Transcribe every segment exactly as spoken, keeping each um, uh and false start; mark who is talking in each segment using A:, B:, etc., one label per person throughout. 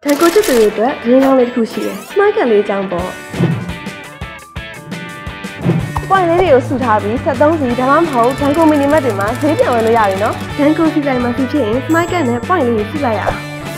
A: Tango to do it, bring on it cushy. Smike a lay jumbo. Why lady of Sutabi, sat down the Dalam Ho, Tango Minimatima, say the only Yarino. Tango to say my fifteen, Smike and a finally Silaya.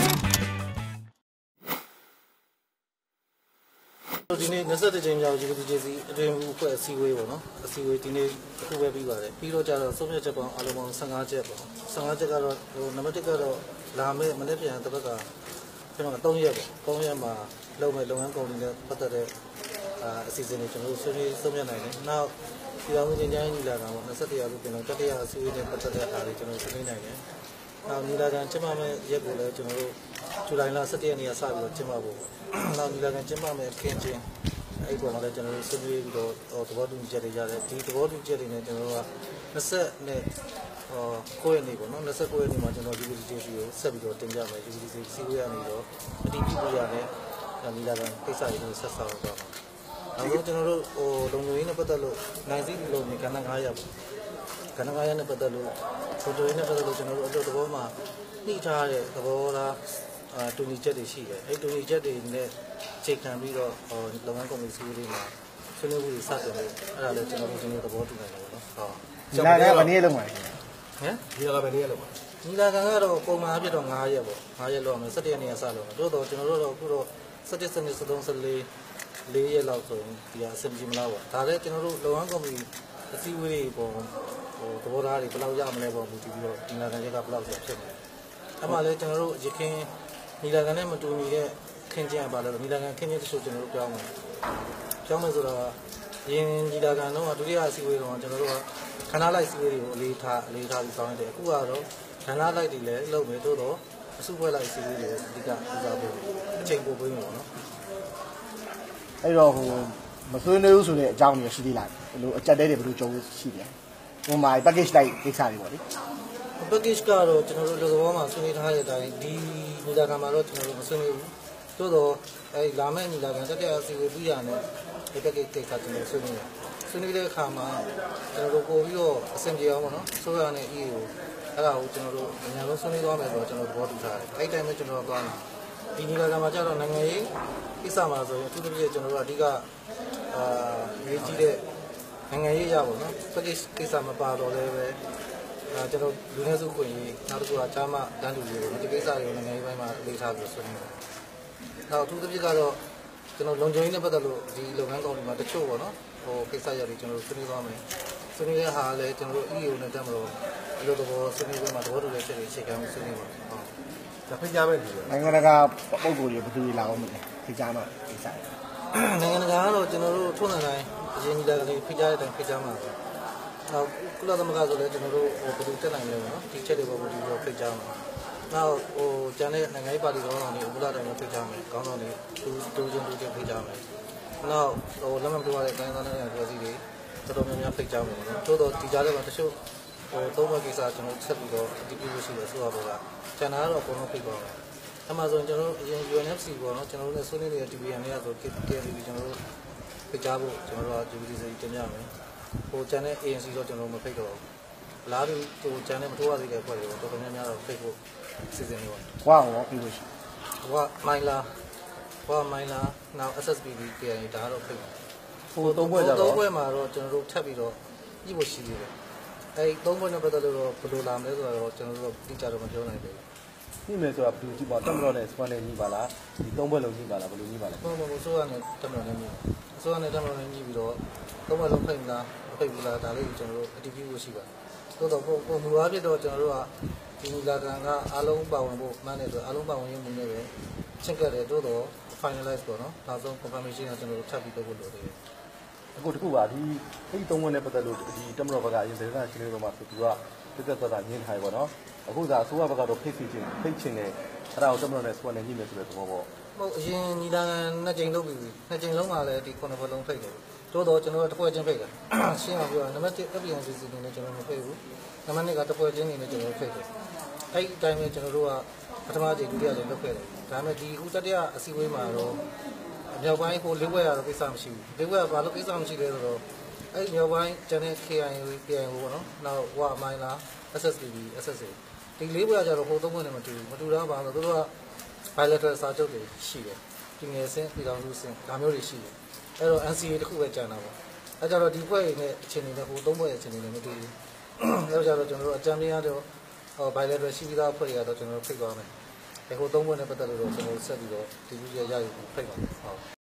B: ဒီနေ့နှစ်ဆက်ကြိမ်မြောက် G B T J C အတွင်းအဖွဲ့အစည်းအဝေးပေါ့နော်အစည်းအဝေးဒီနေ့အခုပဲပြီးပါတယ်ပြီးတော့ကြတော့ဆုံးဖြတ်ချက်ပေါင်းအားလုံးပေါင်းfifteenချက်ပေါ့fifteenချက်ကတော့ဟိုနံပါတ်oneကတော့လာမယ့်မနေ့ပြန်တစ်ပတ်ကကျွန်တော်threeရက်ပေါ့threeရက်မှာလုပ်မဲ့လုပ်ငန်းကုန်တွေနဲ့ပတ်သက်တဲ့အစီအစဉ်တွေကျွန်တော်တို့ဆွေးနွေးဆုံးဖြတ်နိုင်တယ်နောက်ပြည်အောင်ချင်းချင်းညီလာခံပေါ့twenty-oneရာစုပြင်တော့တတိယအစည်းအဝေးနဲ့ပတ်သက်တဲ့အားတွေကျွန်တော်ဆွေးနွေးနိုင်တယ်နောက်ညီလာခံကျင်းပမဲ့ရက်ကိုလည်းကျွန်တော်တို့ဇူလိုင်လsevenရက်နေ့ကစပြီးတော့ကျင်းပဖို့နောက်ညီလာခံကျင်းပမဲ့ခင်းချင်းအဲ့ပေါ်မှာလည်းကျွန်တော်တို့ဆွေးနွေးပြီးတော့သဘောတူညီချက်တွေရတယ်ဒီသဘောတူညီချက်တွေနဲ့ကျွန်တော်တို့ကtwentyနဲ့ဟို9ရက်နေ့ပေါ့နော်twenty-nineရက်နေ့မှာကျွန်တော် G B T J C ကိုဆက်ပြီးတော့တင်ပြမယ် G B T J C စီးဝေးရနေတော့အတိအကျရတဲ့ညီလာခံကိစ္စတွေဆက်ဆောင်တော့နောက်ဆုံးကျွန်တော်တို့ဟိုလုံခြုံရေးနဲ့ပတ်သက်လို့နိုင်စီလုံနေကဏ္ဍfiveရက်ပေါ့ကဏ္ဍfiveရက်နဲ့ပတ်သက်လို့လုံခြုံရေးနဲ့ပတ်သက်လို့ကျွန်တော်တို့အလုပ်သဘောမှာနှိထားတဲ့သဘောထားအာတူညီချက်တွေရှိတယ်အဲ့တူညီချက်တွေနဲ့ချိန်ခံပြီးတော့ဟိုလုပ်ငန်းကော်မတီစီးတွေမှာဆွေးနွေးမှုတွေစတင်လို့အဲ့ဒါလည်းကျွန်တော်တို့ဒီနေ့သဘောတူနိုင်တယ်ပေါ့နော်ဟုတ်
C: ညီလာခံကဘယ်နည်းလုံးပါလဲ
B: ဟမ်ညီလာခံဘယ်နည်းလုံးပါညီလာခံကတော့ပုံမှန်အဖြစ်တော့fiveရက်ပေါ့fiveရက်လောက်မယ်sevenရက်နေ့ကစလို့တိုးတော့ကျွန်တော်တို့တော့အခုတော့seven, seven, seven, fourteen, fourရက်လောက်ဆိုရင်ဒီအဆင်ပြေမလားပေါ့ဒါလည်းကျွန်တော်တို့လုပ်ငန်းကော်မတီအစည်းအဝေးတွေပေါ့ဟိုသဘောထားတွေဘယ်လောက်ရမလဲပေါ့ဒီပြီးတော့ညီလာခံရက်ကဘယ်လောက်ဆိုဖြစ်နေအဲ့မှာလည်းကျွန်တော်တို့ရခင်ညီလာခံနဲ့မတူညီတဲ့ခင်းကျင်းပါလို့ညီလာခံခင်းကျင်းတချို့ကျွန်တော်တို့ပြောင်းမယ်ပြောင်းမယ်ဆိုတော့ရင်းညီလာခံတော့ဒုတိယအစည်းအဝေးတော့ကျွန်တော်တို့ကခဏလိုက်စည်းဝေးတွေကိုအလေးထားအလေးထားပြီးဆောင်ရတယ်အခုကတော့ခဏလိုက်တွေလည်းလုပ်မယ်တို့တော့အစုဖွဲ့လိုက်စည်းဝေးတွေအဓိကဦးစားပေးအချိန်ပိုပေးမယ်ပေါ့နော်
C: အဲ့တော့ဟိုမဆွေးနွေးဘူးဆိုတဲ့အကြောင်းတွေရှိသေးလားဘယ်လိုအကြက်တဲတွေဘယ်လိုကြုံရှိလဲဟိုမှာ package လိုက်ကိစ္စတွေပေါ့လေ
B: package ကတော့ကျွန်တော်တို့လူသဘောမှာဆွေးနွေးထားတဲ့အတိုင်းဒီညီလာခံမှာတော့ကျွန်တော်တို့မဆွေးနွေးဘူးသို့တော့အဲလာမယ့်ညီလာခံတက်တဲ့အစီအဝေးပြီးရတဲ့ဒီ package ကိစ္စကျွန်တော်ဆွေးနွေးတယ်ဆွေးနွေးတဲ့အခါမှာကျွန်တော်တို့ပို့ပြီးတော့အဆင်ပြေအောင်ပေါ့နော်ဆိုရတဲ့ E A ကိုအဲ့ဒါကိုကျွန်တော်တို့အများဆုံးဆွေးနွေးသွားမယ်ဆိုတော့ကျွန်တော်သဘောတူထားတယ်အဲ့တိုင်းပဲကျွန်တော်သွားတယ်ဒီညီလာခံမှာကျတော့နိုင်ငံရေးကိစ္စမှာဆိုရင်အထူးသဖြင့်ကျွန်တော်တို့အဓိကအာရေးကြည့်တဲ့နိုင်ငံရေးရပါတော့နော် package ကိစ္စမပါတော့လည်းပဲအဲကျွန်တော်လူနည်းစုခွင့်ရေးနောက်တစ်ခုကချားမတန်းတူရေးဒီကိစ္စတွေနိုင်ငံရေးပိုင်းမှာလေးထားပြီးဆွေးနွေးတယ်နောက်အထူးသဖြင့်ကတော့ကျွန်တော်လုံခြုံရေးနဲ့ပတ်သက်လို့ဒီလုပ်ငန်းကော်မတီမှာတချို့ပေါ့နော်ဟိုကိစ္စရတွေကျွန်တော်ဆွေးနွေးသွားမယ်ဆွေးနွေးတဲ့ဟာလည်းကျွန်တော်တို့ E A နဲ့တက်မလို့ဒီလိုတော့ဆွေးနွေးပွဲမှာသဘောတူတဲ့ချက်တွေအခြေခံပြီးဆွေးနွေးပါဟုတ်
C: ဒါဖိတ်ကြားမဲ့လူနိုင်ငံတကာပုံကိုယ်တွေဘယ်သူလာအောင်မလဲဖိတ်ကြားမှာကိစ္စ
B: နိုင်ငံတကာကတော့ကျွန်တော်တို့ထုံးစံတိုင်းအရင်ကြီးလာကလေးဖိတ်ကြားတဲ့အတိုင်းဖိတ်ကြားမှာပဲနောက်ကုလသမဂ္ဂဆိုလည်းကျွန်တော်တို့ဟိုဘယ်လိုတက်နိုင်လဲပေါ့နော်ဒီချက်တွေပေါ်ပြီးတော့ဖိတ်ကြားမှာနောက်ဟိုကျန်တဲ့နိုင်ငံရေးပါတီကောင်းဆောင်တွေဥပဒေတိုင်းမှာဖိတ်ကြားမယ်ကောင်းဆောင်တွေတူတူချင်းတူချင်းဖိတ်ကြားမယ်နောက်ဟိုလက်မှတ်ထိုးရတဲ့အတိုင်းသားတဲ့ပြည်စည်းတွေတော်တော်များများဖိတ်ကြားမယ်နော်တိုးတော့ဒီကြားထဲမှာတချို့ဟိုသုံးဘက်ကိစ္စကျွန်တော်ဆက်ပြီးတော့အတီးပြလို့ရှိတယ်ဆိုတော့ကကျန်တာကတော့အကုန်လုံးဖိတ်ပါမယ်အမှန်ဆိုရင်ကျွန်တော်တို့အရင် U N F C ပေါ့နော်ကျွန်တော်တို့လည်းဆွေးနွေးနေတဲ့ T V N တွေကဆို K N B ကျွန်တော်တို့ဖိတ်ကြားဖို့ကျွန်တော်တို့က G B T C တင်ပြမယ်ဟိုကျန်တဲ့ A N C တော့ကျွန်တော်မဖိတ်တော့ဘူးလားပြီးဟိုကျန်တဲ့မထိုးရသေးတဲ့အဖွဲ့တွေတော့တော်တော်များများတော့ဖိတ်ဖို့စီစဉ်နေပါတယ်
C: ဟွာဟောပြီးလို့ရှိ
B: ဟွာမိုင်းလာဟွာမိုင်းလာနောက် S S B B K N ဒါတော့ဖိတ်
C: ဟိုသုံးဘွဲ့ကြတော့
B: သုံးဘွဲ့မှာတော့ကျွန်တော်တို့ထပ်ပြီးတော့ညှိဖို့ရှိသေးတယ်အဲသုံးဘွဲ့နဲ့ပတ်သက်လို့တော့ဘယ်လိုလာမလဲဆိုတော့ကျွန်တော်တို့တိကျတော့မပြောနိုင်ဘူး
C: ညှိမယ်ဆိုတာဘယ်လိုကြည့်ပါတက်မလို့နဲ့ span နဲ့ညှိပါလားဒီသုံးဘွဲ့လုံးညှိပါလားဘယ်လိုညှိပါလဲ
B: ဟုတ်ပါဘူးဆိုရနဲ့တက်မလို့နဲ့ညှိဆိုရနဲ့တက်မလို့နဲ့ညှိပြီးတော့သုံးဘွဲ့လုံးဖိတ်မလားမဖိတ်ဘူးလားဒါလေးကိုကျွန်တော်တို့အတည်ပြုဖို့ရှိပါတယ်သို့တော့ပုံပုံမူအားဖြင့်တော့ကျွန်တော်တို့ကဒီညီလာခံကအားလုံးပါဝင်ဖို့မှန်းတယ်ဆိုအားလုံးပါဝင်ရင်းမှုနဲ့ပဲချက်ကတယ်သို့တော့ finalize ပေါ့နော်နောက်ဆုံး confirmation ကကျွန်တော်တို့ထပ်ပြီးလုပ်ဖို့လိုတယ်
C: အခုတခုပါဒီအဲ့ဒီသုံးဘွဲ့နဲ့ပတ်သက်လို့ဒီတက်မတော်ဘက်ကအရင်ဒေသနာရှင်းလင်းတော့မှဆိုသူကတက်တက်သွားတာညင်းထိုင်ပေါ့နော်အခုသာအစိုးရဘက်ကတော့ဖိတ်စီချင်းဖိတ်ချင်တယ်အဲ့ဒါကိုတက်မတော်နဲ့ span နဲ့ညှိမယ်ဆိုတဲ့သဘောပေါ့
B: ဟုတ်အရင်ညီလာခံနှစ်ကြိမ်လုပ်ပြီးပြီနှစ်ကြိမ်လုံးမှာလည်းဒီခုနှစ်ဘက်လုံးဖိတ်တယ်တိုးတော့ကျွန်တော်တို့တစ်ပွဲချင်းဖိတ်တယ်ရှင်းအောင်ပြောနံပါတ်one အပြင် C C နေနဲ့ကျွန်တော်မဖိတ်ဘူးနံပါတ်twoကတစ်ပွဲချင်းနေနဲ့ကျွန်တော်ဖိတ်တယ်အဲ့ဒီအတိုင်းပဲကျွန်တော်တို့ကပထမကြိမ်ဒုတိယကြိမ်လုပ်ခဲ့တယ်ဒါပေမဲ့ဒီဥတတရအစည်းအဝေးမှာတော့မြောက်ပိုင်းဟိုလေးဘွဲ့ရတော့ကိစ္စမရှိဘူးလေးဘွဲ့ကဘာလို့ကိစ္စမရှိလဲဆိုတော့အဲ့မြောက်ပိုင်းကျန်တဲ့ K I A K I O ပေါ့နော်နောက်ဝမိုင်းလာ S S B B S S A ဒီလေးဘွဲ့ကကြတော့ဟိုသုံးဘွဲ့နဲ့မတူဘူးမတူတော့ဘာလို့သူတို့က bilateral စာချုပ်တွေရှိတယ်ပြည်ငယ်စင်းပြည်တော်စုစင်းဒါမျိုးတွေရှိတယ်အဲ့တော့ N C A တခုပဲကြံတာပေါ့အဲ့ကြတော့ဒီဖွဲ့ရဲ့အခြေအနေနဲ့ဟိုသုံးဖွဲ့ရဲ့အခြေအနေနဲ့မတူဘူးအဲ့တော့ကြတော့ကျွန်တော်တို့အကြမ်းမြင်ရတော့ဟို bilateral ရှိပြီးသားဖွဲ့တွေကတော့ကျွန်တော်တို့ဖိတ်သွားမယ်ဟိုသုံးဖွဲ့နဲ့ပတ်သက်လို့တော့ကျွန်တော်တို့ဆက်ပြီးတော့ဒီလူကြီးရရယူဖိတ်ပါမယ်ဟုတ်